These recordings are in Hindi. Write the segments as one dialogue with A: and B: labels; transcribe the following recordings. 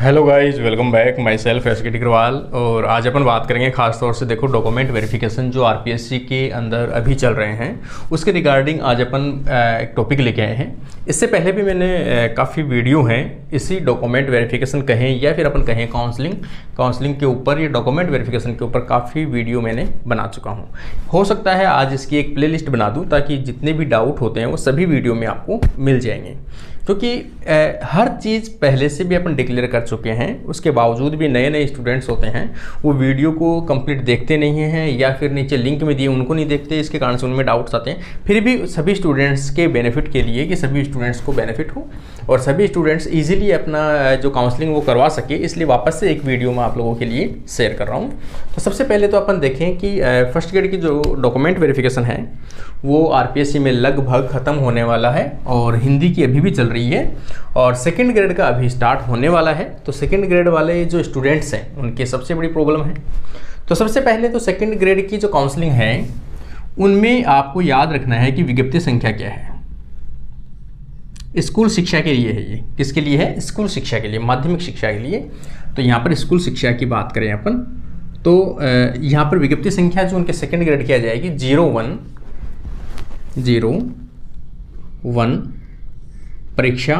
A: Hello guys, welcome back. Myself S K Tikarwal. और आज अपन बात करेंगे खास तौर से देखो डॉक्यूमेंट वेरिफिकेशन जो आरपीएससी के अंदर अभी चल रहे हैं उसके रिगार्डिंग आज अपन एक टॉपिक लेके आए हैं। इससे पहले भी मैंने काफ़ी वीडियो हैं इसी डॉक्यूमेंट वेरिफिकेशन कहें या फिर अपन कहें काउंसलिंग के ऊपर, ये डॉक्यूमेंट वेरिफिकेशन के ऊपर काफ़ी वीडियो मैंने बना चुका हूँ। हो सकता है आज इसकी एक प्ले लिस्ट बना दूँ ताकि जितने भी डाउट होते हैं वो सभी वीडियो में आपको मिल जाएंगे, क्योंकि हर चीज़ पहले से भी अपन डिक्लेयर कर चुके हैं। उसके बावजूद भी नए नए स्टूडेंट्स होते हैं वो वीडियो को कंप्लीट देखते नहीं हैं या फिर नीचे लिंक में दिए उनको नहीं देखते, इसके कारण से उनमें डाउट्स आते हैं। फिर भी सभी स्टूडेंट्स के बेनिफिट के लिए कि सभी स्टूडेंट्स को बेनिफिट हो और सभी स्टूडेंट्स ईजिली अपना जो काउंसलिंग वो करवा सके, इसलिए वापस से एक वीडियो मैं आप लोगों के लिए शेयर कर रहा हूँ। तो सबसे पहले तो अपन देखें कि फर्स्ट ग्रेड की जो डॉक्यूमेंट वेरिफिकेशन है वो आरपीएससी में लगभग ख़त्म होने वाला है और हिंदी की अभी भी चल रही है और सेकंड ग्रेड का अभी स्टार्ट होने वाला है। तो सेकंड ग्रेड वाले जो स्टूडेंट्स हैं उनकी सबसे बड़ी प्रॉब्लम है। तो सबसे पहले तो सेकंड ग्रेड की जो काउंसलिंग है उनमें आपको याद रखना है कि विज्ञप्ति संख्या क्या है। स्कूल शिक्षा के लिए है, ये किसके लिए है? स्कूल शिक्षा के लिए, माध्यमिक शिक्षा के लिए। तो यहाँ पर स्कूल शिक्षा की बात करें अपन तो यहाँ पर विज्ञप्ति संख्या जो उनके सेकंड ग्रेड की आ जाएगी 01 परीक्षा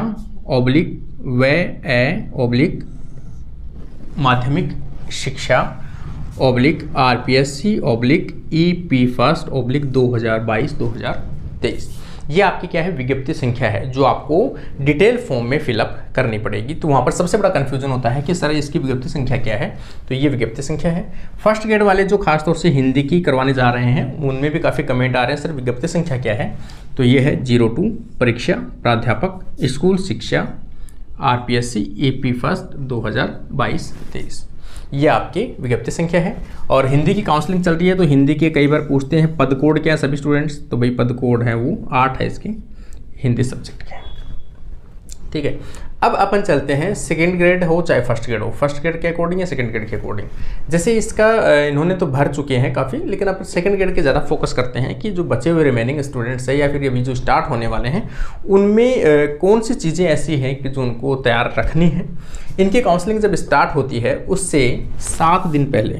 A: / माध्यमिक शिक्षा आरपीएससी EP फर्स्ट / 2022-2023। ये आपकी क्या है? विज्ञप्ति संख्या है जो आपको डिटेल फॉर्म में फिलअप करनी पड़ेगी। तो वहाँ पर सबसे बड़ा कन्फ्यूजन होता है कि सर इसकी विज्ञप्ति संख्या क्या है। तो ये विज्ञप्ति संख्या है। फर्स्ट ग्रेड वाले जो खासतौर से हिंदी की करवाने जा रहे हैं उनमें भी काफ़ी कमेंट आ रहे हैं, सर विज्ञप्ति संख्या क्या है? तो ये है 02 परीक्षा प्राध्यापक स्कूल शिक्षा आरपीएससी EP फर्स्ट 2022-23। ये आपकी विज्ञप्ति संख्या है। और हिंदी की काउंसलिंग चल रही है तो हिंदी के कई बार पूछते हैं पद कोड क्या है सभी स्टूडेंट्स, तो भाई पद कोड है वो 8 है इसके हिंदी सब्जेक्ट के। ठीक है, अब अपन चलते हैं सेकंड ग्रेड हो चाहे फर्स्ट ग्रेड हो, फर्स्ट ग्रेड के अकॉर्डिंग या सेकंड ग्रेड के अकॉर्डिंग। जैसे इसका इन्होंने तो भर चुके हैं काफ़ी, लेकिन अपन सेकंड ग्रेड के ज़्यादा फोकस करते हैं कि जो बचे हुए रिमेनिंग स्टूडेंट्स हैं या फिर अभी जो स्टार्ट होने वाले हैं उनमें कौन सी चीज़ें ऐसी हैं कि जो उनको तैयार रखनी है। इनकी काउंसलिंग जब स्टार्ट होती है उससे 7 दिन पहले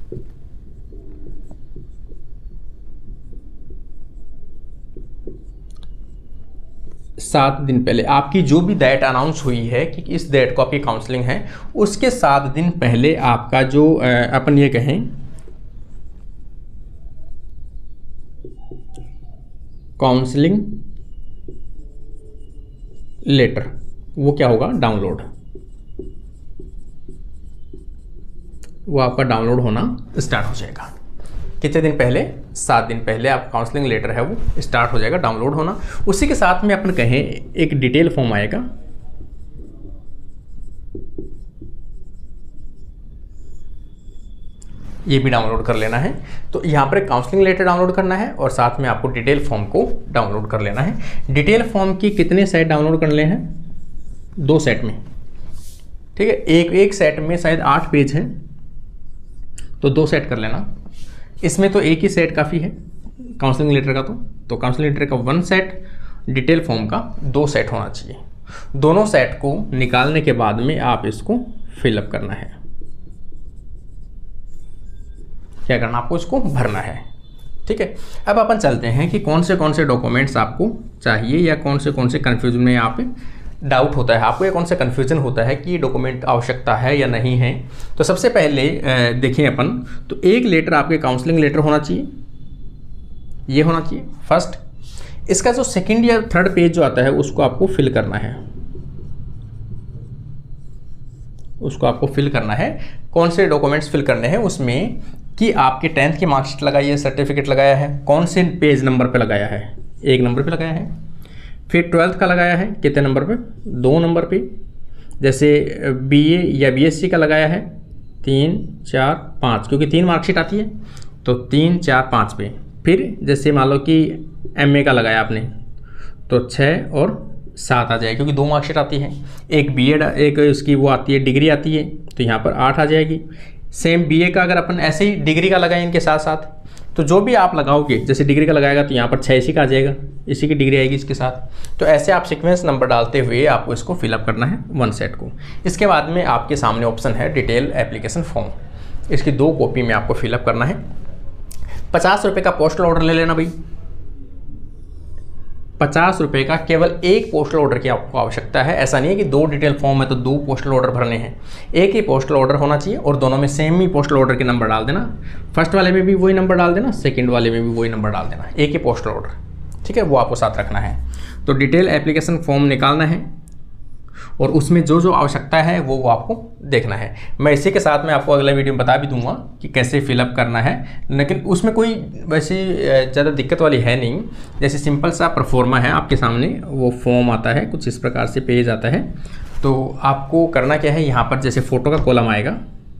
A: आपकी जो भी डेट अनाउंस हुई है कि इस डेट को आपकी काउंसलिंग है, उसके 7 दिन पहले आपका जो अपन ये कहें काउंसलिंग लेटर वो क्या होगा? डाउनलोड। वो आपका डाउनलोड होना स्टार्ट हो जाएगा। कितने दिन पहले? 7 दिन पहले आप काउंसलिंग लेटर है वो स्टार्ट हो जाएगा डाउनलोड होना। उसी के साथ में अपन कहें एक डिटेल फॉर्म आएगा, ये भी डाउनलोड कर लेना है। तो यहाँ पर काउंसलिंग लेटर डाउनलोड करना है और साथ में आपको डिटेल फॉर्म को डाउनलोड कर लेना है। डिटेल फॉर्म की कितने सेट डाउनलोड कर ले हैं? 2 सेट में। ठीक है, एक सेट में शायद 8 पेज हैं तो 2 सेट कर लेना। इसमें तो एक ही सेट काफ़ी है काउंसलिंग लेटर का। तो काउंसलिंग लेटर का 1 सेट, डिटेल फॉर्म का 2 सेट होना चाहिए। दोनों सेट को निकालने के बाद में आप इसको फिलअप करना है। क्या करना? आपको इसको भरना है। ठीक है, अब अपन चलते हैं कि कौन से डॉक्यूमेंट्स आपको चाहिए या कौन से कन्फ्यूजन में यहाँ पे डाउट होता है आपको या कौन सा कन्फ्यूजन होता है कि ये डॉक्यूमेंट आवश्यकता है या नहीं है। तो सबसे पहले देखें अपन तो एक लेटर आपके काउंसलिंग लेटर होना चाहिए, ये होना चाहिए फर्स्ट। इसका जो सेकंड या थर्ड पेज जो आता है उसको आपको फिल करना है। कौन से डॉक्यूमेंट्स फिल करने हैं उसमें कि आपके 10th की मार्कशीट लगाई है, सर्टिफिकेट लगाया है, कौन से पेज नंबर पे लगाया है? 1 नंबर पे लगाया है। फिर 12th का लगाया है कितने नंबर पे? 2 नंबर पे। जैसे BA या BSc का लगाया है 3, 4, 5, क्योंकि 3 मार्कशीट आती है तो 3, 4, 5 पे। फिर जैसे मान लो कि MA का लगाया आपने तो 6 और 7 आ जाएगी, क्योंकि 2 मार्कशीट आती है। एक BEd एक उसकी वो आती है डिग्री आती है तो यहाँ पर 8 आ जाएगी। सेम BA का अगर अपन ऐसे ही डिग्री का लगाएं इनके साथ साथ तो जो भी आप लगाओगे, जैसे डिग्री का लगाएगा तो यहाँ पर 6 इसी का आ जाएगा, इसी की डिग्री आएगी इसके साथ। तो ऐसे आप सीक्वेंस नंबर डालते हुए आपको इसको फिलअप करना है 1 सेट को। इसके बाद में आपके सामने ऑप्शन है डिटेल एप्लीकेशन फॉर्म, इसकी 2 कॉपी में आपको फिलअप करना है। 50 रुपये का पोस्टल ऑर्डर ले लेना भाई, 50 रुपये का केवल एक पोस्टल ऑर्डर की आपको आवश्यकता है। ऐसा नहीं है कि 2 डिटेल फॉर्म है तो 2 पोस्टल ऑर्डर भरने हैं, एक ही पोस्टल ऑर्डर होना चाहिए और दोनों में सेम ही पोस्टल ऑर्डर के नंबर डाल देना। फर्स्ट वाले में भी वही नंबर डाल देना, सेकंड वाले में भी वही नंबर डाल देना, एक ही पोस्टल ऑर्डर, ठीक है, वो आपको साथ रखना है। तो डिटेल एप्लीकेशन फॉर्म निकालना है और उसमें जो जो आवश्यकता है वो आपको देखना है। मैं इसी के साथ में आपको अगले वीडियो में बता भी दूंगा कि कैसे फिलअप करना है, लेकिन उसमें कोई वैसे ज़्यादा दिक्कत वाली है नहीं। जैसे सिंपल सा परफॉर्मा है आपके सामने, वो फॉर्म आता है कुछ इस प्रकार से, पेज आता है। तो आपको करना क्या है, यहाँ पर जैसे फ़ोटो का कॉलम आएगा,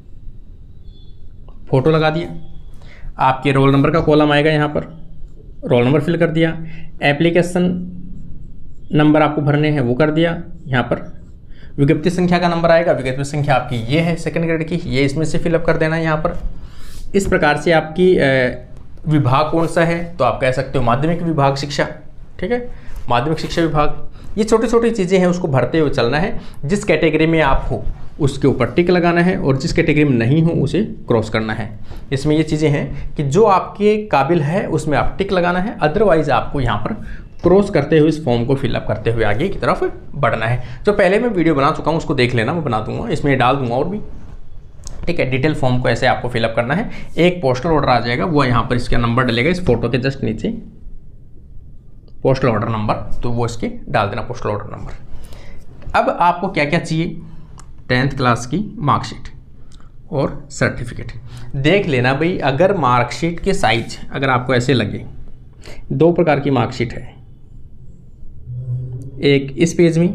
A: फ़ोटो लगा दिया, आपके रोल नंबर का कॉलम आएगा, यहाँ पर रोल नंबर फिल कर दिया, एप्लीकेशन नंबर आपको भरने हैं वो कर दिया, यहाँ पर विज्ञप्ति संख्या का नंबर आएगा, विज्ञप्ति संख्या आपकी ये है सेकंड ग्रेड की, ये इसमें से फिलअप कर देना है यहाँ पर। इस प्रकार से आपकी विभाग कौन सा है, तो आप कह सकते हो माध्यमिक विभाग शिक्षा, ठीक है, माध्यमिक शिक्षा विभाग। ये छोटी छोटी चीज़ें हैं, उसको भरते हुए चलना है। जिस कैटेगरी में आप हो उसके ऊपर टिक लगाना है और जिस कैटेगरी में नहीं हो उसे क्रॉस करना है। इसमें ये चीज़ें हैं कि जो आपके काबिल है उसमें आप टिक लगाना है, अदरवाइज़ आपको यहाँ पर क्रॉस करते हुए इस फॉर्म को फिलअप करते हुए आगे की तरफ बढ़ना है। जो पहले मैं वीडियो बना चुका हूँ उसको देख लेना, मैं बना दूंगा, इसमें डाल दूंगा और भी, ठीक है। डिटेल फॉर्म को ऐसे आपको फिलअप करना है। एक पोस्टल ऑर्डर आ जाएगा, वो यहाँ पर इसका नंबर डलेगा, इस फोटो के जस्ट नीचे पोस्टल ऑर्डर नंबर, तो वो इसके डाल देना पोस्टल ऑर्डर नंबर। अब आपको क्या क्या चाहिए, 10th क्लास की मार्कशीट और सर्टिफिकेट देख लेना भाई। अगर मार्कशीट के साइज अगर आपको ऐसे लगे, 2 प्रकार की मार्कशीट है, एक इस पेज में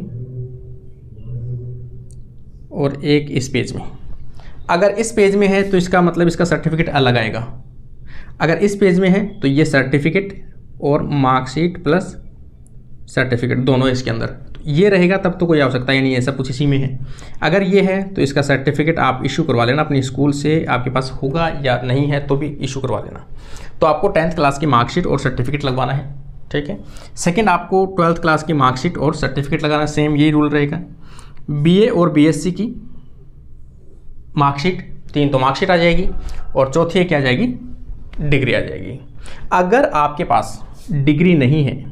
A: और एक इस पेज में। अगर इस पेज में है तो इसका मतलब इसका सर्टिफिकेट अलग आएगा, अगर इस पेज में है तो ये सर्टिफिकेट और मार्कशीट प्लस सर्टिफिकेट दोनों इसके अंदर, तो ये रहेगा तब तो कोई आवश्यकता ही नहीं है, सब कुछ इसी में है। अगर ये है तो इसका सर्टिफिकेट आप इशू करवा लेना अपनी स्कूल से, आपके पास होगा या नहीं है तो भी इशू करवा लेना। तो आपको 10th क्लास की मार्कशीट और सर्टिफिकेट लगवाना है, ठीक है। सेकंड, आपको 12th क्लास की मार्कशीट और सर्टिफिकेट लगाना, सेम यही रूल रहेगा। बीए और बीएससी की मार्कशीट, 3 तो मार्कशीट आ जाएगी और चौथी क्या आ जाएगी, डिग्री आ जाएगी। अगर आपके पास डिग्री नहीं है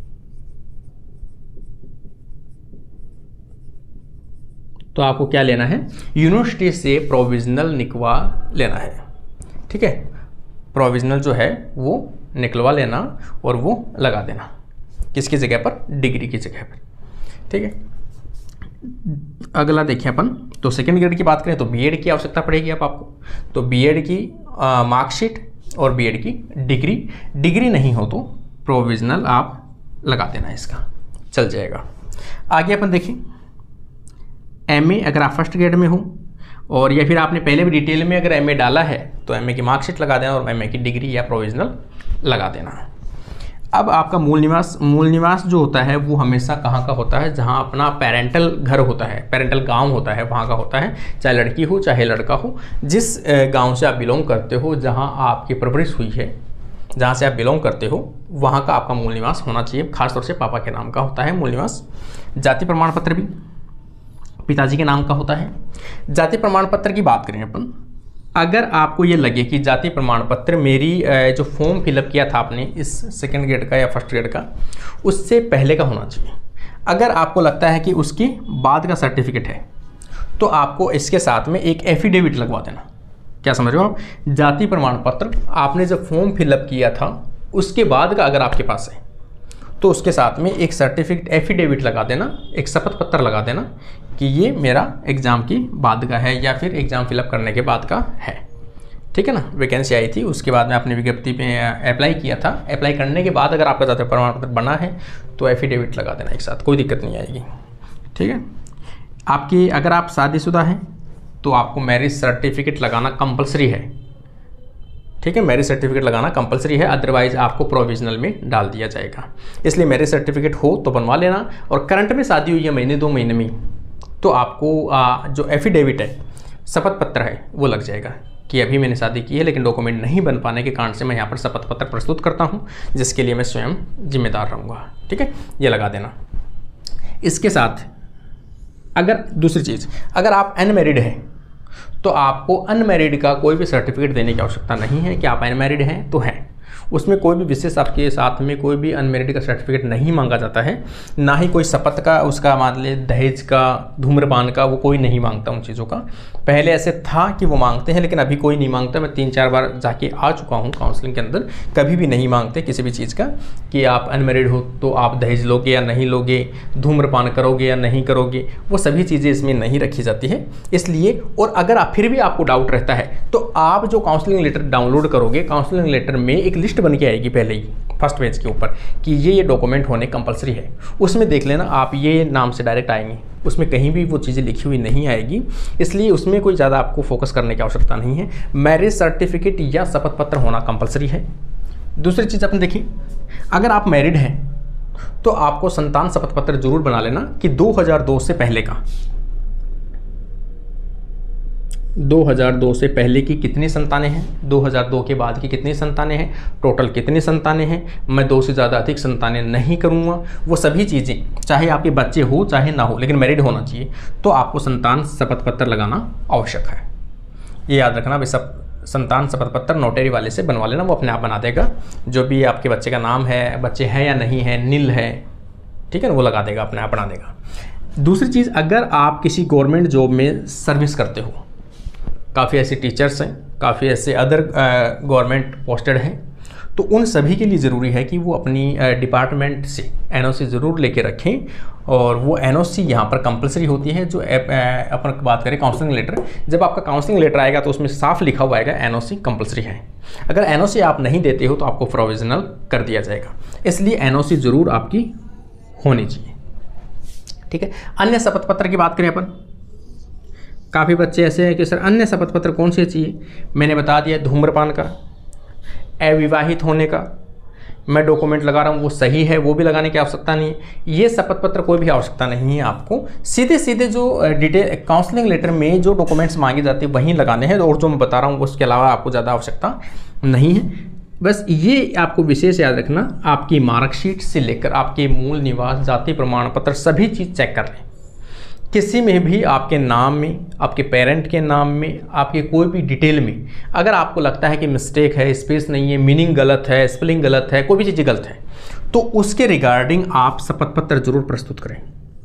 A: तो आपको क्या लेना है, यूनिवर्सिटी से प्रोविजनल निकलवा लेना है, ठीक है। प्रोविजनल जो है वो निकलवा लेना और वो लगा देना, किसकी जगह पर, डिग्री की जगह पर, ठीक है। अगला देखिए अपन, तो सेकंड ग्रेड की बात करें तो बीएड की आवश्यकता पड़ेगी अब आपको, तो बीएड की मार्कशीट और बीएड की डिग्री, डिग्री नहीं हो तो प्रोविजनल आप लगा देना, इसका चल जाएगा। आगे अपन देखें, एमए अगर आप फर्स्ट ग्रेड में हो और या फिर आपने पहले भी डिटेल में अगर एमए डाला है तो एमए की मार्कशीट लगा देना और एमए की डिग्री या प्रोविजनल लगा देना। अब आपका मूल निवास जो होता है वो हमेशा कहाँ का होता है, जहाँ अपना पेरेंटल घर होता है, पेरेंटल गांव होता है, वहाँ का होता है, चाहे लड़की हो चाहे लड़का हो। जिस गांव से आप बिलोंग करते हो, जहाँ आपकी परवरिश हुई है, जहाँ से आप बिलोंग करते हो, वहाँ का आपका मूल निवास होना चाहिए। खासतौर से पापा के नाम का होता है मूल निवास। जाति प्रमाण पत्र भी पिताजी के नाम का होता है। जाति प्रमाण पत्र की बात करें अपन, अगर आपको ये लगे कि जाति प्रमाण पत्र मेरी जो फॉर्म फिलअप किया था आपने इस सेकंड ग्रेड का या फर्स्ट ग्रेड का, उससे पहले का होना चाहिए। अगर आपको लगता है कि उसके बाद का सर्टिफिकेट है तो आपको इसके साथ में एक एफिडेविट लगवा देना। क्या समझ रहे हो आप, जाति प्रमाण पत्र आपने जब फॉर्म फिलअप किया था उसके बाद का अगर आपके पास है तो उसके साथ में एक सर्टिफिकेट एफिडेविट लगा देना, एक शपथ पत्र लगा देना कि ये मेरा एग्ज़ाम की बाद का है या फिर एग्ज़ाम फिलअप करने के बाद का है, ठीक है ना। वैकेंसी आई थी, उसके बाद में आपने विज्ञप्ति पे अप्लाई किया था, अप्लाई करने के बाद अगर आपका जाति प्रमाण पत्र बना है तो एफिडेविट लगा देना एक साथ, कोई दिक्कत नहीं आएगी, ठीक है। आपकी अगर आप शादीशुदा हैं तो आपको मैरिज सर्टिफिकेट लगाना कंपलसरी है, ठीक है। मैरिज सर्टिफिकेट लगाना कंपलसरी है, अदरवाइज आपको प्रोविजनल में डाल दिया जाएगा। इसलिए मैरिज सर्टिफिकेट हो तो बनवा लेना, और करंट में शादी हुई है महीने 2 महीने में तो आपको जो एफिडेविट है, शपथ पत्र है, वो लग जाएगा। कि अभी मैंने शादी की है लेकिन डॉक्यूमेंट नहीं बन पाने के कारण से मैं यहाँ पर शपथ पत्र प्रस्तुत करता हूँ, जिसके लिए मैं स्वयं जिम्मेदार रहूँगा। ठीक है, ये लगा देना। इसके साथ अगर दूसरी चीज़, अगर आप अनमैरिड हैं तो आपको अनमैरिड का कोई भी सर्टिफिकेट देने की आवश्यकता नहीं है कि आप अनमैरिड हैं तो हैं। उसमें कोई भी विशेष आपके साथ में कोई भी अनमैरिड का सर्टिफिकेट नहीं मांगा जाता है, ना ही कोई शपथ का, उसका मान ले दहेज का, धूम्रपान का, वो कोई नहीं मांगता उन चीज़ों का। पहले ऐसे था कि वो मांगते हैं लेकिन अभी कोई नहीं मांगता। मैं 3-4 बार जाके आ चुका हूँ काउंसलिंग के अंदर, कभी भी नहीं मांगते किसी भी चीज़ का कि आप अनमैरिड हो तो आप दहेज लोगे या नहीं लोगे, धूम्रपान करोगे या नहीं करोगे, वो सभी चीज़ें इसमें नहीं रखी जाती है। इसलिए, और अगर आप फिर भी आपको डाउट रहता है तो आप जो काउंसलिंग लेटर डाउनलोड करोगे, काउंसलिंग लेटर में एक लिस्ट बन के आएगी पहले ही फर्स्ट पेज के ऊपर कि ये डॉक्यूमेंट होने कंपलसरी है। उसमें देख लेना, आप ये नाम से डायरेक्ट आएंगे, उसमें कहीं भी वो चीज़ें लिखी हुई नहीं आएगी, इसलिए उसमें कोई ज़्यादा आपको फोकस करने की आवश्यकता नहीं है। मैरिज सर्टिफिकेट या शपथ पत्र होना कंपलसरी है। दूसरी चीज़ अपने देखिए, अगर आप मैरिड हैं तो आपको संतान शपथ पत्र जरूर बना लेना कि 2002 से पहले का, 2002 से पहले की कितनी संतानें हैं, 2002 के बाद की कितनी संतानें हैं, टोटल कितनी संतानें हैं, मैं 2 से ज़्यादा अधिक संतानें नहीं करूँगा। वो सभी चीज़ें, चाहे आपके बच्चे हो चाहे ना हो, लेकिन मैरिड होना चाहिए, तो आपको संतान शपथ पत्र लगाना आवश्यक है। ये याद रखना भाई, सब संतान शपथ पत्र नोटरी वाले से बनवा लेना, वो अपने आप बना देगा। जो भी आपके बच्चे का नाम है, बच्चे हैं या नहीं है, नील है, ठीक है ना, वो लगा देगा, अपने आप बना देगा। दूसरी चीज़, अगर आप किसी गवर्नमेंट जॉब में सर्विस करते हो, काफ़ी ऐसे टीचर्स हैं, काफ़ी ऐसे अदर गवर्नमेंट पोस्टेड हैं, तो उन सभी के लिए ज़रूरी है कि वो अपनी डिपार्टमेंट से एनओसी ज़रूर लेके रखें। और वो एनओसी यहाँ पर कंपलसरी होती है। जो अपन बात करें काउंसलिंग लेटर, जब आपका काउंसलिंग लेटर आएगा तो उसमें साफ लिखा हुआ आएगा एनओसी कंपलसरी है। अगर एनओसी आप नहीं देते हो तो आपको प्रोविजनल कर दिया जाएगा, इसलिए एनओसी ज़रूर आपकी होनी चाहिए। ठीक है, अन्य शपथ पत्र की बात करें अपन, काफ़ी बच्चे ऐसे हैं कि सर अन्य शपथ पत्र कौन से चाहिए, मैंने बता दिया, धूम्रपान का, अविवाहित होने का मैं डॉक्यूमेंट लगा रहा हूँ, वो सही है, वो भी लगाने की आवश्यकता नहीं है। ये शपथ पत्र कोई भी आवश्यकता नहीं है आपको, सीधे सीधे जो डिटेल काउंसलिंग लेटर में जो डॉक्यूमेंट्स मांगे जाते हैं वहीं लगाने हैं, और जो मैं बता रहा हूँ उसके अलावा आपको ज़्यादा आवश्यकता नहीं है। बस ये आपको विशेष याद रखना, आपकी मार्कशीट से लेकर आपके मूल निवास, जाति प्रमाण पत्र, सभी चीज़ चेक कर लें। किसी में भी आपके नाम में, आपके पेरेंट के नाम में, आपके कोई भी डिटेल में अगर आपको लगता है कि मिस्टेक है, स्पेस नहीं है, मीनिंग गलत है, स्पेलिंग गलत है, कोई भी चीज़ गलत है, तो उसके रिगार्डिंग आप शपथ पत्र जरूर प्रस्तुत करें।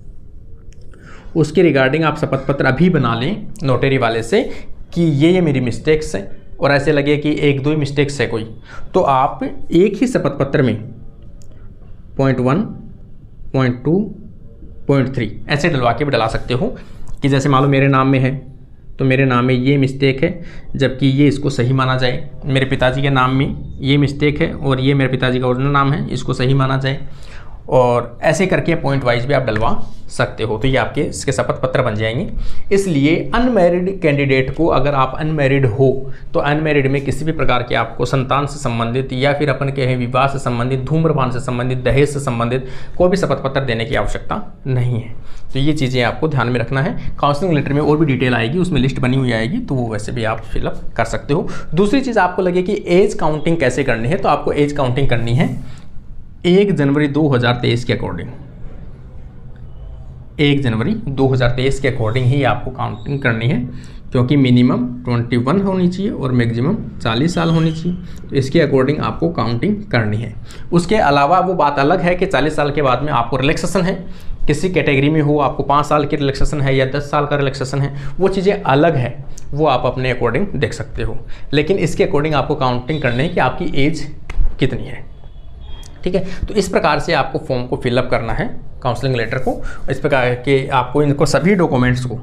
A: उसके रिगार्डिंग आप शपथ पत्र अभी बना लें नोटरी वाले से कि ये मेरी मिस्टेक्स हैं, और ऐसे लगे कि 1-2 मिस्टेक्स है कोई, तो आप एक ही शपथ पत्र में पॉइंट 1, पॉइंट 2, पॉइंट 3 ऐसे डलवा के भी डला सकते हो कि जैसे मान लो मेरे नाम में है तो मेरे नाम में ये मिस्टेक है, जबकि ये इसको सही माना जाए। मेरे पिताजी के नाम में ये मिस्टेक है और ये मेरे पिताजी का ओरिजिनल नाम है, इसको सही माना जाए, और ऐसे करके पॉइंट वाइज भी आप डलवा सकते हो। तो ये आपके इसके शपथ पत्र बन जाएंगे। इसलिए अनमैरिड कैंडिडेट को, अगर आप अनमैरिड हो तो अनमैरिड में किसी भी प्रकार के आपको संतान से संबंधित या फिर अपन कहें विवाह से संबंधित, धूम्रपान से संबंधित, दहेज से संबंधित कोई भी शपथ पत्र देने की आवश्यकता नहीं है। तो ये चीज़ें आपको ध्यान में रखना है। काउंसलिंग लेटर में और भी डिटेल आएगी, उसमें लिस्ट बनी हुई आएगी, तो वो वैसे भी आप फिलअप कर सकते हो। दूसरी चीज़ आपको लगे कि एज काउंटिंग कैसे करनी है, तो आपको एज काउंटिंग करनी है 1 जनवरी 2023 के अकॉर्डिंग। 1 जनवरी 2023 के अकॉर्डिंग ही आपको काउंटिंग करनी है, क्योंकि मिनिमम 21 होनी चाहिए और मैक्सिमम 40 साल होनी चाहिए। तो इसके अकॉर्डिंग आपको काउंटिंग करनी है। उसके अलावा वो बात अलग है कि 40 साल के बाद में आपको रिलैक्सेशन है, किसी कैटेगरी में हो आपको 5 साल की रिलैक्सेशन है या 10 साल का रिलैक्सेशन है, वो चीज़ें अलग है, वो आप अपने अकॉर्डिंग देख सकते हो। लेकिन इसके अकॉर्डिंग आपको काउंटिंग करनी है कि आपकी एज कितनी है। ठीक है, तो इस प्रकार से आपको फॉर्म को फिलअप करना है, काउंसलिंग लेटर को। इस प्रकार के आपको इनको सभी डॉक्यूमेंट्स को,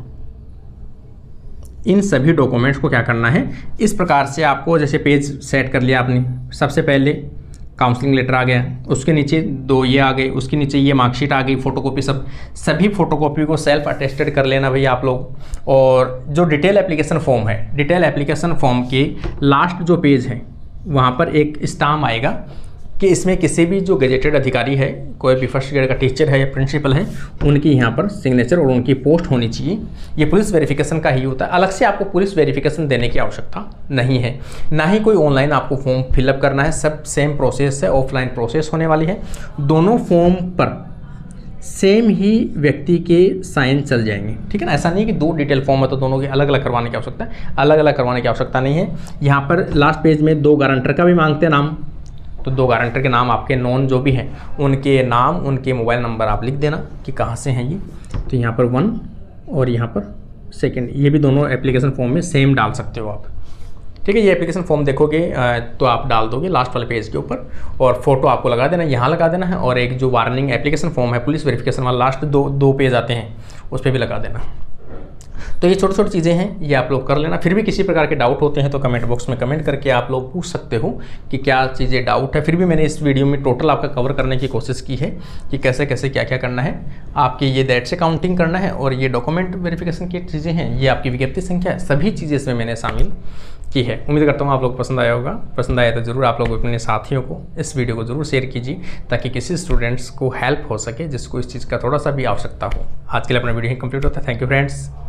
A: इन सभी डॉक्यूमेंट्स को क्या करना है, इस प्रकार से आपको, जैसे पेज सेट कर लिया आपने, सबसे पहले काउंसलिंग लेटर आ गया, उसके नीचे 2 ये आ गए, उसके नीचे ये मार्कशीट आ गई, फोटोकॉपी, सभी फोटोकॉपी को सेल्फ अटेस्टेड कर लेना भैया आप लोग। और जो डिटेल एप्लीकेशन फॉर्म है, डिटेल एप्लीकेशन फॉर्म के लास्ट जो पेज है वहाँ पर एक स्टाम्प आएगा कि इसमें किसी भी जो गजेटेड अधिकारी है, कोई भी फर्स्ट ग्रेड का टीचर है या प्रिंसिपल है, उनकी यहाँ पर सिग्नेचर और उनकी पोस्ट होनी चाहिए। ये पुलिस वेरिफिकेशन का ही होता है, अलग से आपको पुलिस वेरिफिकेशन देने की आवश्यकता नहीं है, ना ही कोई ऑनलाइन आपको फॉर्म फिलअप करना है, सब सेम प्रोसेस है, ऑफलाइन प्रोसेस होने वाली है। दोनों फॉर्म पर सेम ही व्यक्ति के साइन चल जाएंगे, ठीक है ना। ऐसा नहीं कि दो डिटेल फॉर्म है तो दोनों के अलग अलग करवाने की आवश्यकता है, अलग अलग करवाने की आवश्यकता नहीं है। यहाँ पर लास्ट पेज में 2 गारंटर का भी मांगते हैं नाम, तो 2 गारंटर के नाम आपके नॉन जो भी हैं उनके नाम, उनके मोबाइल नंबर आप लिख देना कि कहाँ से हैं ये। तो यहाँ पर 1 और यहाँ पर 2, ये भी दोनों एप्लीकेशन फॉर्म में सेम डाल सकते हो आप, ठीक है। ये एप्लीकेशन फॉर्म देखोगे तो आप डाल दोगे लास्ट वाले पेज के ऊपर, और फोटो आपको लगा देना, यहाँ लगा देना है, और एक जो वार्निंग एप्लीकेशन फॉर्म है पुलिस वेरिफिकेशन वाला लास्ट 2 पेज आते हैं उस पर भी लगा देना। तो ये छोटी छोटी चीज़ें हैं, ये आप लोग कर लेना। फिर भी किसी प्रकार के डाउट होते हैं तो कमेंट बॉक्स में कमेंट करके आप लोग पूछ सकते हो कि क्या चीज़ें डाउट है। फिर भी मैंने इस वीडियो में टोटल आपका कवर करने की कोशिश की है कि कैसे कैसे क्या क्या करना है। आपकी ये दैट से काउंटिंग करना है, और ये डॉक्यूमेंट वेरिफिकेशन की चीज़ें हैं, ये आपकी विज्ञप्ति संख्या है, सभी चीज़ें इसमें मैंने शामिल की है। उम्मीद करता हूँ आप लोग पसंद आया होगा। पसंद आया तो ज़रूर आप लोग अपने साथियों को इस वीडियो को ज़रूर शेयर कीजिए, ताकि किसी स्टूडेंट्स को हेल्प हो सके जिसको इस चीज़ का थोड़ा सा भी आवश्यकता हो। आज के लिए अपना वीडियो ही कंप्लीट होता है। Thank you friends.